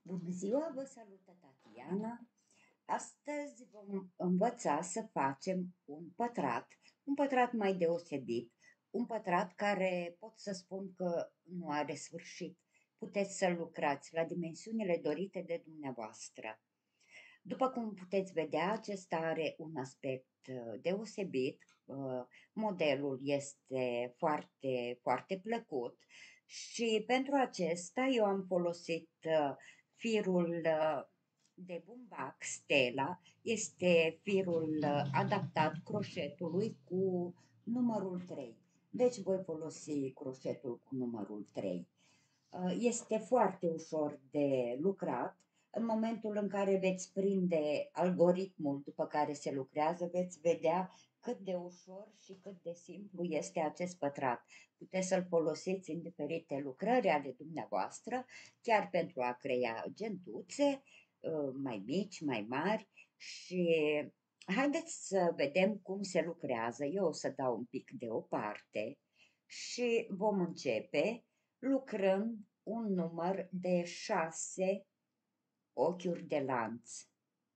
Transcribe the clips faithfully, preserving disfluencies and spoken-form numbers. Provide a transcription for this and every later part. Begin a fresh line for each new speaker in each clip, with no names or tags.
Bună ziua, vă salută Tatiana. Astăzi vom învăța să facem un pătrat, un pătrat mai deosebit, un pătrat care pot să spun că nu are sfârșit. Puteți să lucrați la dimensiunile dorite de dumneavoastră. După cum puteți vedea, acesta are un aspect deosebit, modelul este foarte, foarte plăcut și pentru acesta eu am folosit firul de bumbac Stella, este firul adaptat croșetului cu numărul trei. Deci voi folosi croșetul cu numărul trei. Este foarte ușor de lucrat. În momentul în care veți prinde algoritmul după care se lucrează, veți vedea cât de ușor și cât de simplu este acest pătrat. Puteți să-l folosiți în diferite lucrări ale dumneavoastră, chiar pentru a crea gentuțe mai mici, mai mari și haideți să vedem cum se lucrează. Eu o să dau un pic deoparte și vom începe lucrând un număr de șase ochiuri de lanț.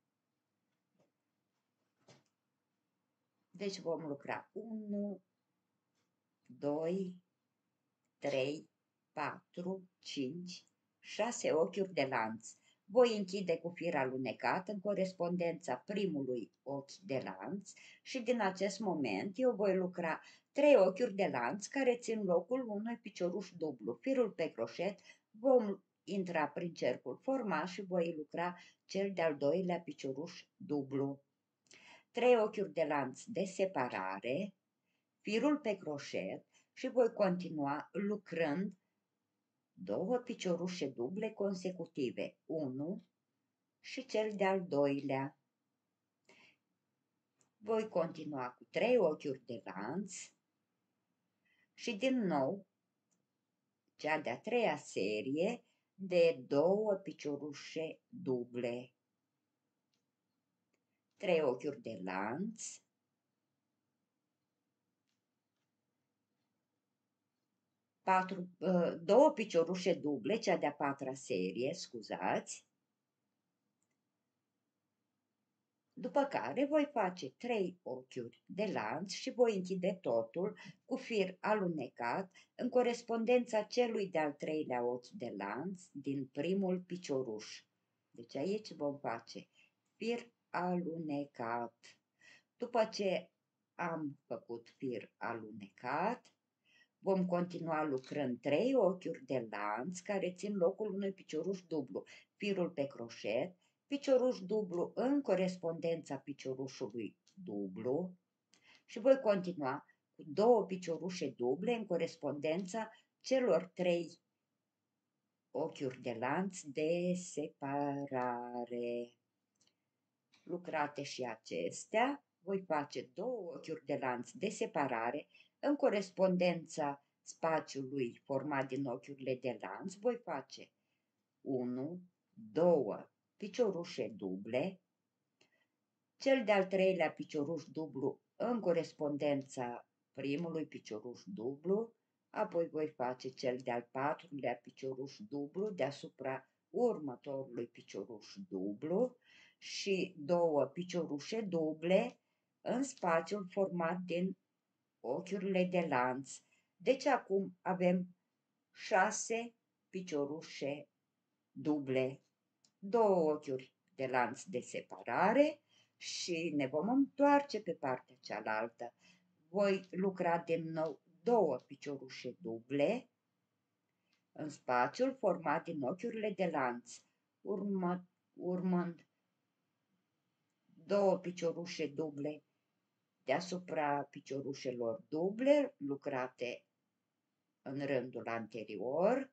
Deci vom lucra unu, doi, trei, patru, cinci, șase ochiuri de lanț. Voi închide cu fir alunecat în corespondența primului ochi de lanț și din acest moment eu voi lucra trei ochiuri de lanț care țin locul unui picioruș dublu. Firul pe croșet vom intra prin cercul format și voi lucra cel de-al doilea picioruș dublu. Trei ochiuri de lanț de separare, firul pe croșet și voi continua lucrând două piciorușe duble consecutive, unu și cel de-al doilea. Voi continua cu trei ochiuri de lanț și din nou cea de-a treia serie de două piciorușe duble. Trei ochiuri de lanț, patru, două piciorușe duble, cea de-a patra serie, scuzați. După care voi face trei ochiuri de lanț și voi închide totul cu fir alunecat în corespondența celui de-al treilea ochi de lanț din primul picioruș. Deci aici vom face fir alunecat. După ce am făcut fir alunecat, vom continua lucrând trei ochiuri de lanț care țin locul unui picioruș dublu, firul pe croșet, picioruș dublu în corespondența piciorușului dublu și voi continua cu două piciorușe duble în corespondența celor trei ochiuri de lanț de separare. Lucrate și acestea, voi face două ochiuri de lanț de separare în corespondența spațiului format din ochiurile de lanț. Voi face unu, doi piciorușe duble, cel de-al treilea picioruș dublu în corespondența primului picioruș dublu, apoi voi face cel de-al patrulea picioruș dublu deasupra următorului picioruș dublu și două piciorușe duble în spațiul format din ochiurile de lanț. Deci acum avem șase piciorușe duble, două ochiuri de lanț de separare și ne vom întoarce pe partea cealaltă. Voi lucra din nou două piciorușe duble în spațiul format din ochiurile de lanț, urmă, urmând două piciorușe duble deasupra piciorușelor duble lucrate în rândul anterior,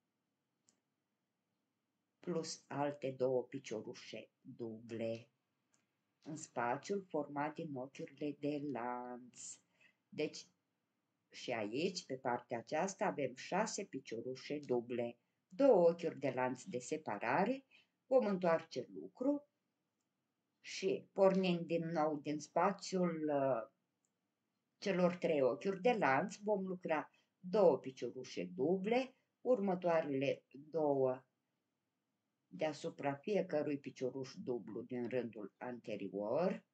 plus alte două piciorușe duble în spațiul format din ochiurile de lanț. Deci și aici, pe partea aceasta, avem șase piciorușe duble, două ochiuri de lanț de separare, vom întoarce lucru și pornind din nou din spațiul uh, celor trei ochiuri de lanț, vom lucra două piciorușe duble, următoarele două deasupra fiecărui picioruș dublu din rândul anterior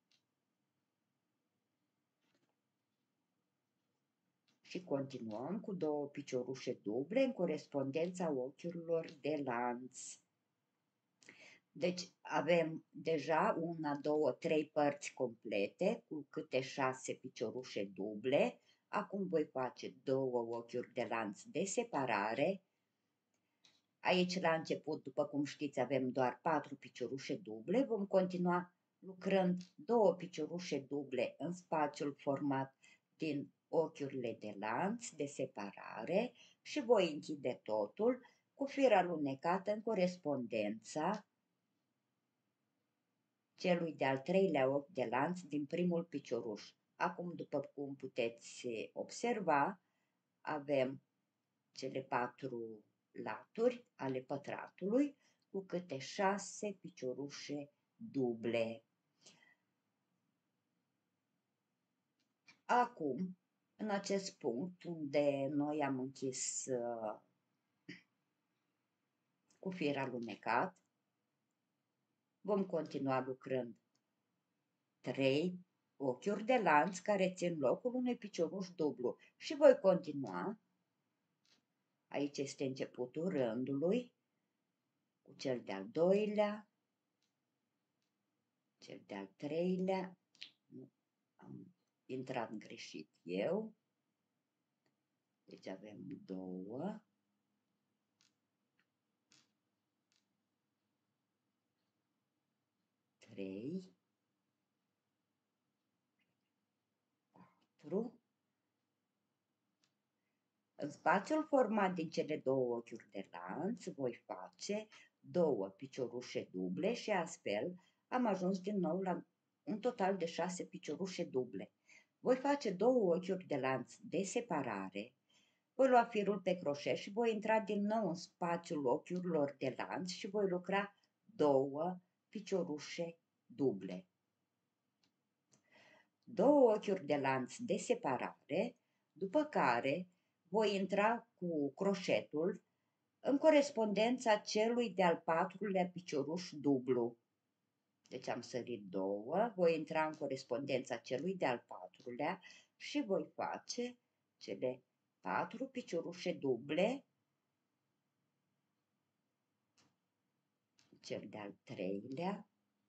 și continuăm cu două piciorușe duble în corespondența ochiurilor de lanț. Deci avem deja una, două, trei părți complete cu câte șase piciorușe duble. Acum voi face două ochiuri de lanț de separare. Aici la început, după cum știți, avem doar patru piciorușe duble. Vom continua lucrând două piciorușe duble în spațiul format din ochiurile de lanț de separare și voi închide totul cu fir alunecat în corespondența celui de-al treilea ochi de lanț din primul picioruș. Acum, după cum puteți observa, avem cele patru laturi ale pătratului cu câte șase piciorușe duble. Acum, în acest punct unde noi am închis uh, cu fir alunecat, vom continua lucrând trei ochiuri de lanț care țin locul unui picioruș dublu și voi continua. Aici este începutul rândului cu cel de-al doilea, cel de-al treilea, nu, am intrat greșit eu, deci avem două, trei, patru. În spațiul format din cele două ochiuri de lanț voi face două piciorușe duble și astfel am ajuns din nou la un total de șase piciorușe duble. Voi face două ochiuri de lanț de separare, voi lua firul pe croșet și voi intra din nou în spațiul ochiurilor de lanț și voi lucra două piciorușe duble. Două ochiuri de lanț de separare, după care voi intra cu croșetul în corespondența celui de-al patrulea picioruș dublu. Deci am sărit două, voi intra în corespondența celui de-al patrulea și voi face cele patru piciorușe duble, cel de-al treilea,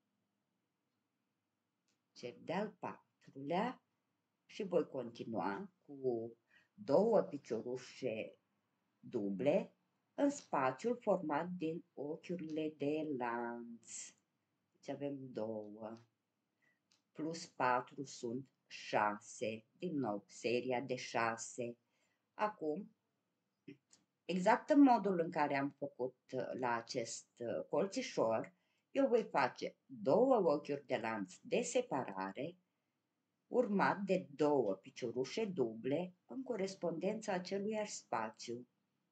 cel de-al patrulea și voi continua cu două piciorușe duble în spațiul format din ochiurile de lanț. Deci avem două, plus patru sunt șase, din nou seria de șase. Acum, exact în modul în care am făcut la acest colțișor, eu voi face două ochiuri de lanț de separare, urmat de două piciorușe duble în corespondența aceluiași spațiu.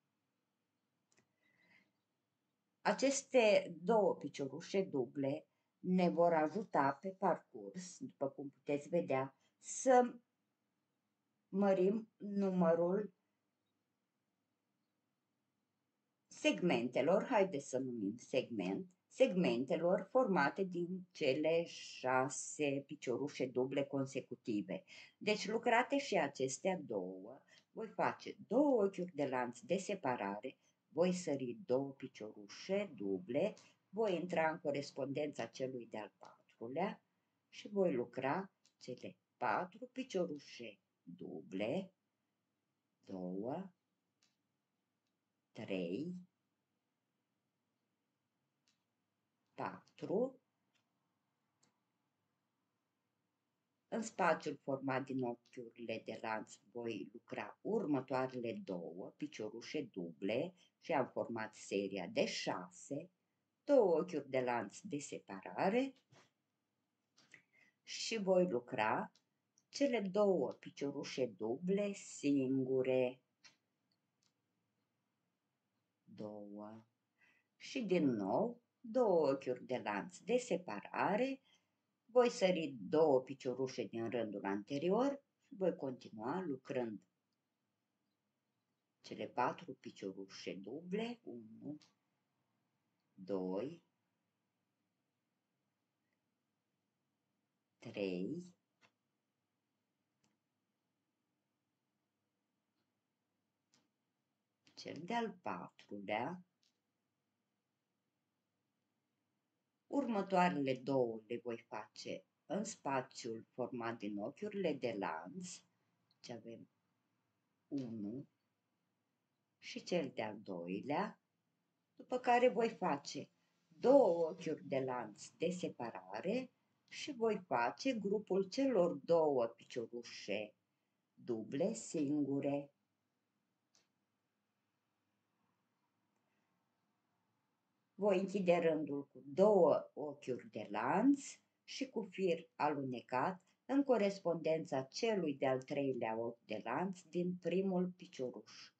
Aceste două piciorușe duble ne vor ajuta pe parcurs, după cum puteți vedea, să mărim numărul segmentelor, haideți să numim segment, segmentelor formate din cele șase piciorușe duble consecutive. Deci lucrate și acestea două, voi face două ochiuri de lanț de separare, voi sări două piciorușe duble, voi intra în corespondența celui de-al patrulea și voi lucra cele patru piciorușe duble, două, trei, patru, în spațiul format din ochiurile de lanț voi lucra următoarele două piciorușe duble și am format seria de șase, două ochiuri de lanț de separare și voi lucra cele două piciorușe duble singure, două și din nou două ochiuri de lanț de separare, voi sări două piciorușe din rândul anterior și voi continua lucrând cele patru piciorușe duble, unu, doi, trei, cel de-al patrulea, următoarele două le voi face în spațiul format din ochiurile de lanț, ce avem unu și cel de-al doilea, după care voi face două ochiuri de lanț de separare și voi face grupul celor două piciorușe duble singure. Voi închide rândul cu două ochiuri de lanț și cu fir alunecat în corespondența celui de-al treilea ochi de lanț din primul picioruș.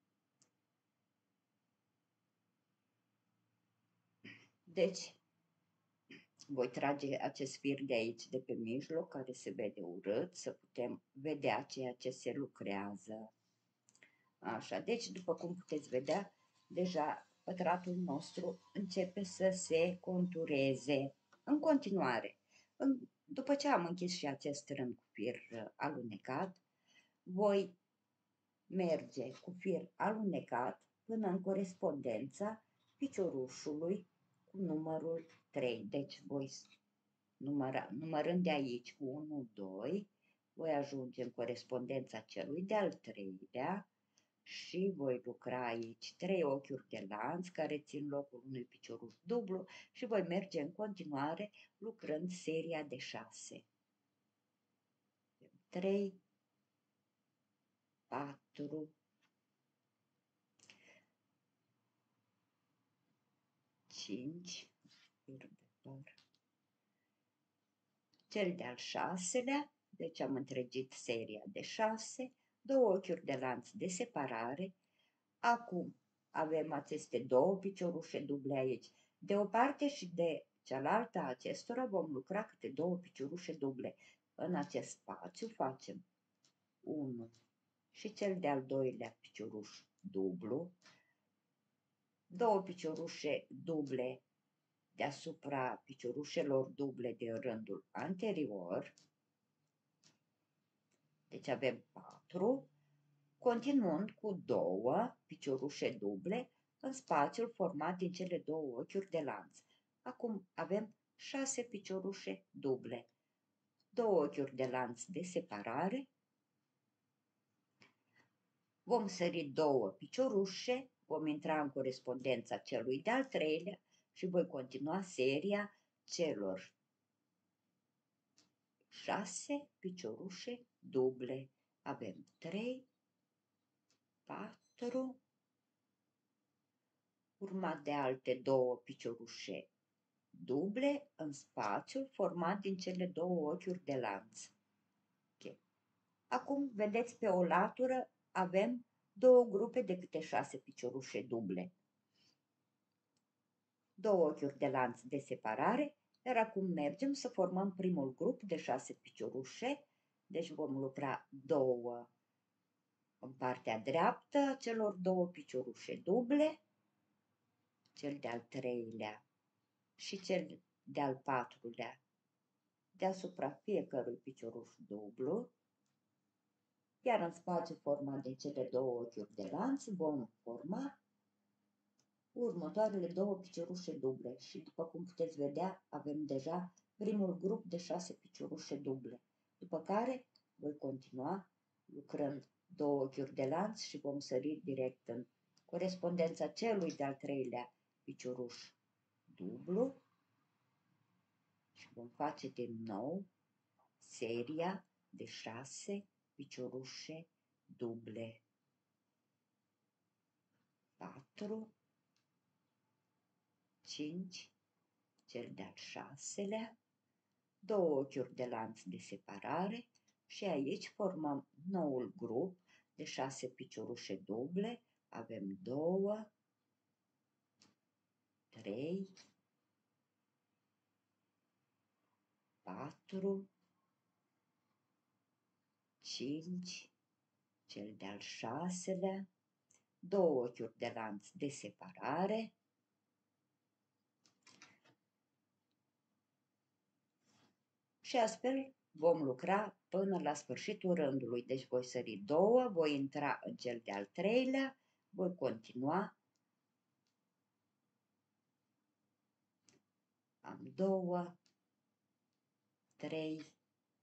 Deci, voi trage acest fir de aici, de pe mijloc, care se vede urât, să putem vedea ceea ce se lucrează. Așa, deci, după cum puteți vedea, deja pătratul nostru începe să se contureze. În continuare, în, după ce am închis și acest rând cu fir alunecat, voi merge cu fir alunecat până în corespondența piciorușului cu numărul trei. Deci voi număra, numărând de aici cu unu, doi, voi ajunge în corespondența celui de-al treilea și voi lucra aici trei ochiuri de lanț care țin locul unui picioruș dublu și voi merge în continuare lucrând seria de șase. trei, patru, cinci, cel de-al șaselea, deci am întregit seria de șase, două ochiuri de lanț de separare. Acum avem aceste două piciorușe duble aici. De o parte și de cealaltă a acestora vom lucra câte două piciorușe duble. În acest spațiu facem unu și cel de-al doilea picioruș dublu, două piciorușe duble deasupra piciorușelor duble din rândul anterior, deci avem patru, continuând cu două piciorușe duble în spațiul format din cele două ochiuri de lanț. Acum avem șase piciorușe duble, două ochiuri de lanț de separare, vom sări două piciorușe, vom intra în corespondența celui de-al treilea și voi continua seria celor șase piciorușe duble. Avem trei, patru, urmat de alte două piciorușe duble în spațiul format din cele două ochiuri de lanț. Okay. Acum, vedeți, pe o latură avem două grupe de câte șase piciorușe duble. Două ochiuri de lanț de separare, iar acum mergem să formăm primul grup de șase piciorușe. Deci vom lucra două în partea dreaptă a celor două piciorușe duble, cel de-al treilea și cel de-al patrulea deasupra fiecărui picioruș dublu, iar în spațiul format de cele două ochiuri de lanț vom forma următoarele două piciorușe duble și după cum puteți vedea avem deja primul grup de șase piciorușe duble, după care voi continua lucrând două ochiuri de lanț și vom sări direct în corespondența celui de-al treilea picioruș dublu și vom face din nou seria de șase piciorușe duble. patru, cinci, cel de-al șaselea, două ochiuri de lanț de separare și aici formăm noul grup de șase piciorușe duble. Avem două, trei, patru, cinci, cel de-al șaselea, două ochiuri de lanț de separare, și astfel vom lucra până la sfârșitul rândului. Deci voi sări două, voi intra în cel de-al treilea, voi continua. Am două, trei,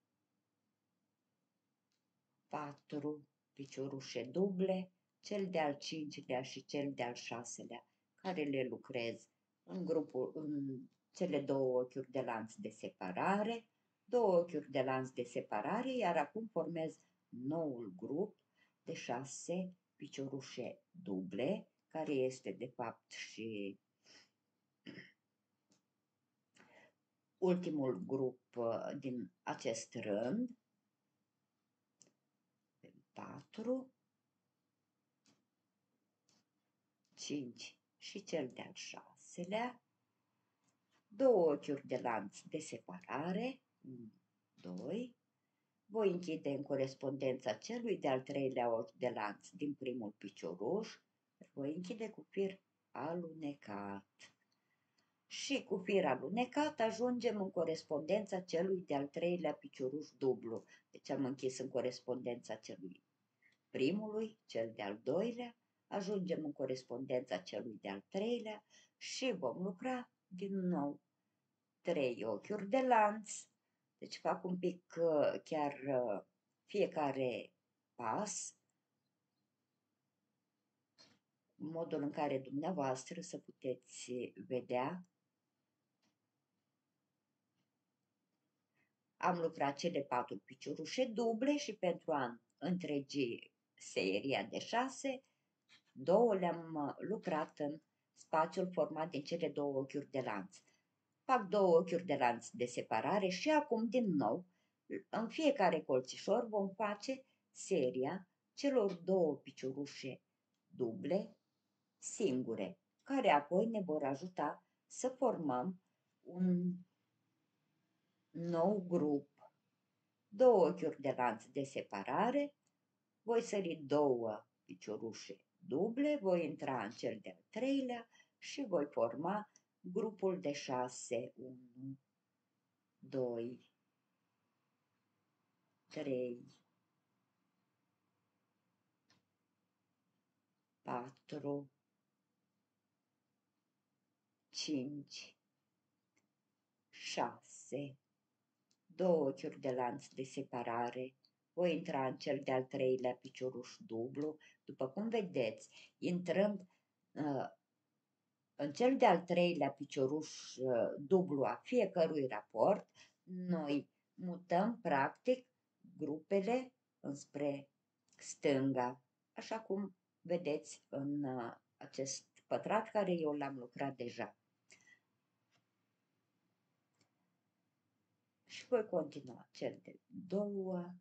patru piciorușe duble, cel de-al cincilea și cel de-al șaselea, care le lucrez în grupul, în cele două ochiuri de lanț de separare, două ochiuri de lanț de separare, iar acum formez noul grup de șase piciorușe duble, care este de fapt și ultimul grup din acest rând. patru, cinci și cel de-al șaselea, două ochiuri de lanț de separare, unu, doi, voi închide în corespondența celui de-al treilea ochi de lanț din primul picioruș, voi închide cu fir alunecat. Și cu fir alunecat ajungem în corespondența celui de-al treilea picioruș dublu. Deci am închis în corespondența celui primului, cel de-al doilea, ajungem în corespondența celui de-al treilea și vom lucra din nou trei ochiuri de lanț. Deci fac un pic chiar fiecare pas, în modul în care dumneavoastră să puteți vedea. Am lucrat cele patru piciorușe duble și pentru a întregi seria de șase, două le-am lucrat în spațiul format din cele două ochiuri de lanț. Fac două ochiuri de lanț de separare și acum din nou, în fiecare colțișor vom face seria celor două piciorușe duble singure, care apoi ne vor ajuta să formăm un nou grup. Două ochiuri de lanț de separare, voi sări două piciorușe duble, voi intra în cel de-al treilea și voi forma grupul de șase, unu, doi, trei, patru, cinci, șase, două ochiuri de lanț de separare, voi intra în cel de-al treilea picioruș dublu. După cum vedeți, intrând uh, în cel de-al treilea picioruș uh, dublu a fiecărui raport, noi mutăm practic grupele înspre stânga, așa cum vedeți în uh, acest pătrat care eu l-am lucrat deja. Și voi continua cel de două,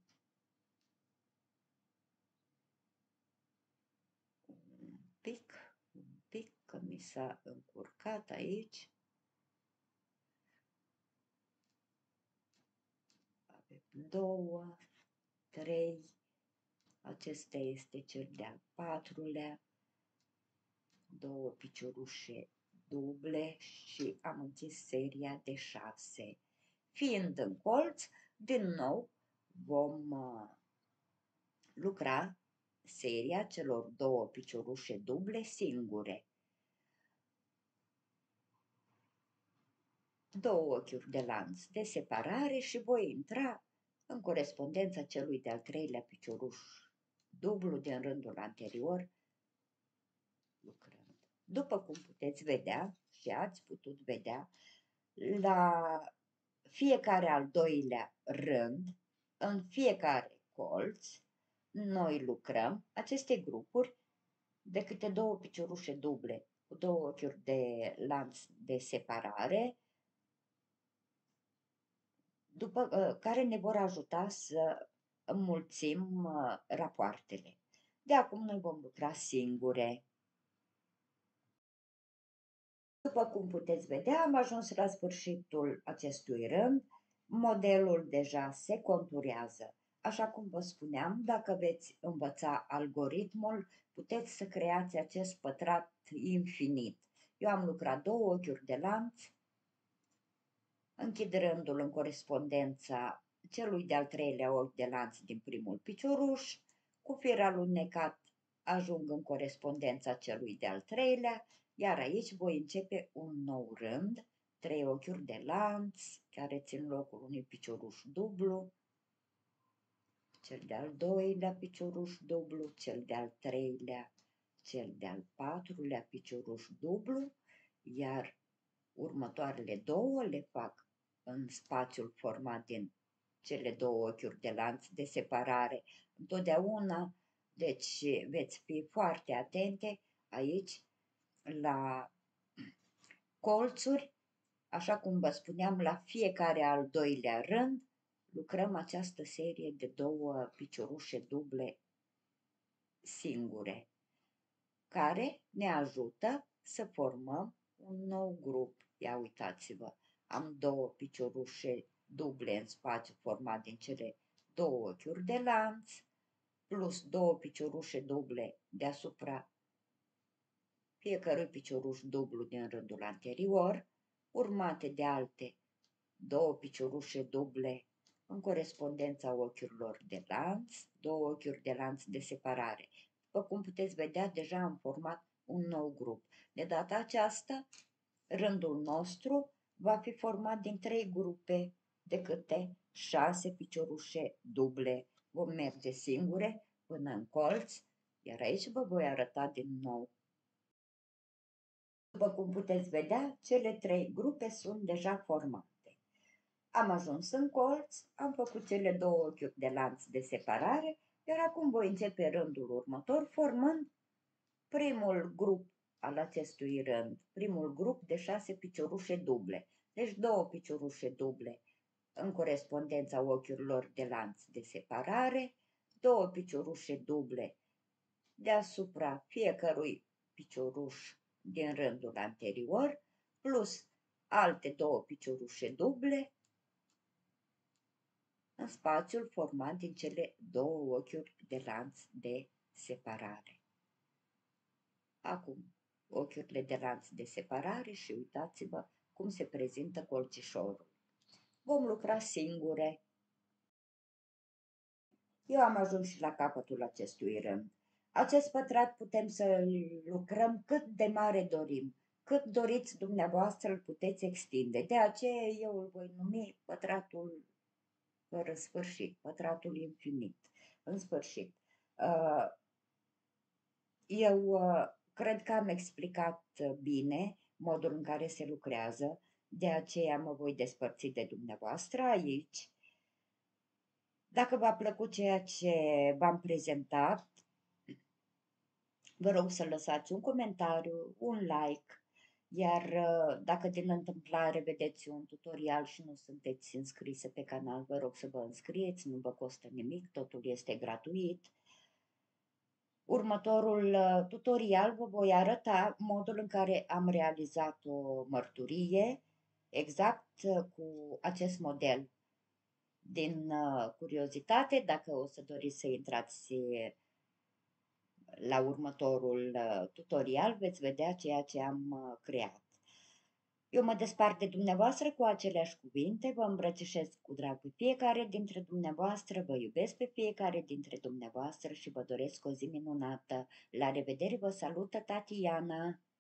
un pic, un pic, că mi s-a încurcat aici. Avem două, trei, acesta este cel de-al patrulea, două piciorușe duble și am închis seria de șase. Fiind în colț, din nou vom uh, lucra seria celor două piciorușe duble singure. Două ochiuri de lanț de separare și voi intra în corespondența celui de-al treilea picioruș dublu din rândul anterior, lucrând. După cum puteți vedea și ați putut vedea, la fiecare al doilea rând, în fiecare colț, noi lucrăm aceste grupuri de câte două piciorușe duble, cu două ochiuri de lanț de separare, după care ne vor ajuta să înmulțim rapoartele. De acum noi vom lucra singure. După cum puteți vedea, am ajuns la sfârșitul acestui rând. Modelul deja se conturează. Așa cum vă spuneam, dacă veți învăța algoritmul, puteți să creați acest pătrat infinit. Eu am lucrat două ochiuri de lanț închid rândul în corespondența celui de-al treilea ochi de lanț din primul picioruș, cu fir alunecat ajung în corespondența celui de-al treilea, iar aici voi începe un nou rând, trei ochiuri de lanț, care țin locul unui picioruș dublu, cel de-al doilea picioruș dublu, cel de-al treilea, cel de-al patrulea picioruș dublu, iar următoarele două le fac în spațiul format din cele două ochiuri de lanț de separare. Întotdeauna, deci veți fi foarte atente aici la colțuri, așa cum vă spuneam, la fiecare al doilea rând, lucrăm această serie de două piciorușe duble singure, care ne ajută să formăm un nou grup. Ia uitați-vă, am două piciorușe duble în spațiu format din cele două ochiuri de lanț, plus două piciorușe duble deasupra fiecărui picioruș dublu din rândul anterior, urmate de alte două piciorușe duble în corespondența ochiurilor de lanț, două ochiuri de lanț de separare. După cum puteți vedea, deja am format un nou grup. De data aceasta, rândul nostru va fi format din trei grupe de câte șase piciorușe duble. Vom merge singure până în colț, iar aici vă voi arăta din nou. După cum puteți vedea, cele trei grupe sunt deja formate. Am ajuns în colț, am făcut cele două ochiuri de lanț de separare, iar acum voi începe rândul următor formând primul grup al acestui rând, primul grup de șase piciorușe duble. Deci două piciorușe duble în corespondența ochiurilor de lanț de separare, două piciorușe duble deasupra fiecărui picioruș din rândul anterior, plus alte două piciorușe duble în spațiul format din cele două ochiuri de lanț de separare. Acum, ochiurile de lanț de separare și uitați-vă cum se prezintă colțișorul. Vom lucra singure. Eu am ajuns și la capătul acestui rând. Acest pătrat putem să lucrăm cât de mare dorim. Cât doriți dumneavoastră îl puteți extinde. De aceea eu îl voi numi pătratul fără sfârșit, pătratul infinit. În sfârșit. Eu cred că am explicat bine modul în care se lucrează, de aceea mă voi despărți de dumneavoastră aici. Dacă v-a plăcut ceea ce v-am prezentat, vă rog să lăsați un comentariu, un like, iar dacă din întâmplare vedeți un tutorial și nu sunteți înscrise pe canal, vă rog să vă înscrieți, nu vă costă nimic, totul este gratuit. Următorul tutorial vă voi arăta modul în care am realizat o mărturie exact cu acest model. Din curiozitate, dacă o să doriți să intrați la următorul tutorial, veți vedea ceea ce am creat. Eu mă despart de dumneavoastră cu aceleași cuvinte, vă îmbrățișez cu drag pe fiecare dintre dumneavoastră, vă iubesc pe fiecare dintre dumneavoastră și vă doresc o zi minunată. La revedere, vă salută Tatiana!